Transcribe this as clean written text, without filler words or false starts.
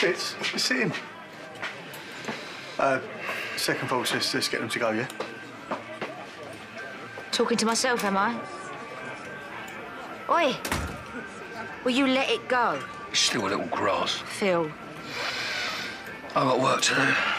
Fitz, you're sitting. Second thought, let's get them to go, yeah? Talking to myself, am I? Oi! Will you let it go? It's still a little grass. Phil. I've got work to do.